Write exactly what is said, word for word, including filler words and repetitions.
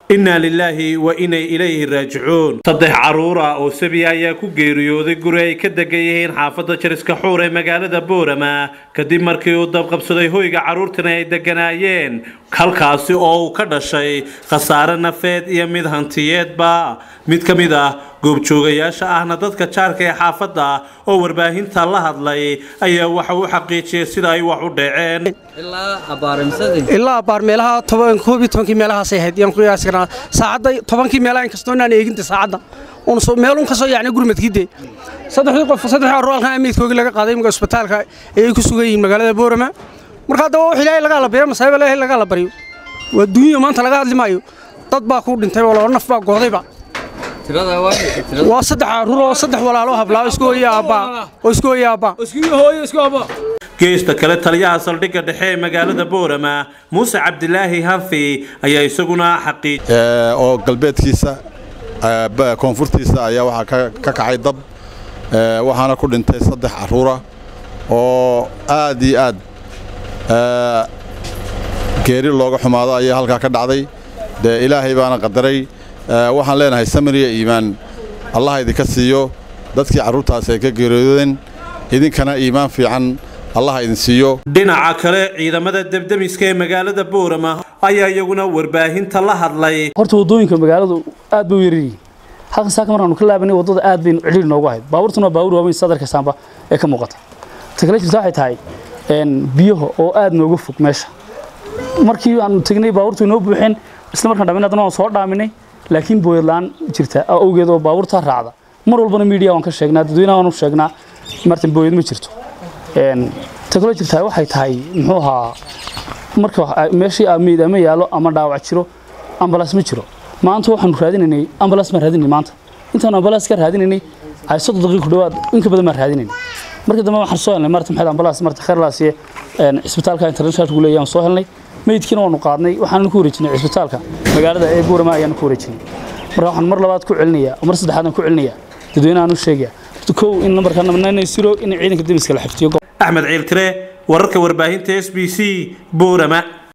إنا لله وإنا إليه راجعون. صدح عرورة أو سبيا ياكو غيريودي غوري كدغيين حافظة جرسكا خوري مغالada Boorama kadib markii uu dab qabsaday hoyga caruurtana ay deganaayeen halkaasi oo ka dhashay khasaare nafeed iyo mid hantiyeedba mid kamid ah goobjoogayaasha ahna dadka jaarka ee xaafadda oo warbaahinta la hadlay ayaa waxa uu xaqiijiyay sida ay wax u dhaceen ilaa abaarimsadii ilaa abaar meelaha toban koob iyo toban meelahaas ay hayd yaan ku yaasana saacada toban meelaha in kastoo inaan eeginta saacada oo soo meel un ka soo yaacnay gurmadkiide saddex qof saddex roolka amiidkoogi laga qaaday magaca isbitaalka ay ku sugayeen magaalada Boorama marka dad oo ilaahay laga la bariyo masayba ilaahay laga la bariyo waduunyo maanta laga hadli maayo dad baa ku dhintay walaalo naf baa go'dayba tirada waa saddex ruux saddex walaalo hablaa isku yaaba oo isku yaaba isku hooyo isku aba geesta kale taliyaha saldhigga dhexe magaalada Boorama Muuse Cabdilaahi Hanfi ayaa isaguna xaqiij ee oo galbeedkiisa ee koonfurtiisa ayaa waxa ka kacay dab ee waxaana ku dhintay saddex caruur ah oo aad iyo aad ee geeri looga xumaado ayaa halka ka dhacday de ilaahay baana qadaray waxaan leenahay samiriya iimaan Allah idinka siiyo dadkii caruurtaas ay ka geeriyoodeen idinkana iimaan fiican Allah idin siiyo dhinaca kale ciidamada debdemiska ee magaalada Boorama ayaa iyaguna warbaahinta la hadlay horta wadooyinka magaaladu aad bay u yaryihiin halka saaka markaanu ka laabanay wadada aad bay ciriir noogu ahayd baabuurtuna baabuur waaweyn sadarka saamba ee ka muuqata tagala jirta waxay tahay een biyaha oo aad noogu fog meesha markii aan tagnay baabuurtu inoo buuxeen isla markaan dhaminadana waan soo dhaaminay laakiin booyadlaan jirta awgeed oo baabuurta raacda mar walbana media waan ka sheegnaa dadweynaha waan u sheegnaa martin booyad ma jirto een tagala jirta waxay tahay muxuu ahaa marka meeshii amiid ama yaalo ama dhaawac jiro ambulance ma jiro maanta waxaan raadinaynay ambulance ma raadinay maanta intaan ambulance ka raadinaynay ay soddon daqiiqo dhawaad in ka badan ma raadinaynay markii dambe waxaan soo helnay martin maxay ambulance marti khayrlaas ee een isbitaalka international ku leeyahay soo helnay meydkiina waanu qaadnay waxaan ku wareejinay isbitaalka magaalada ee Boorama ayaan ku wareejinay marka waxaan mar labaad ku celinayaa mar saddexaad ku celinayaa dadweynaha u sheegaya kow in numberka nine zero in ciidanka demiska la xifdiyo Axmed Ciil Tire wararka warbaahinta S B C Boorama.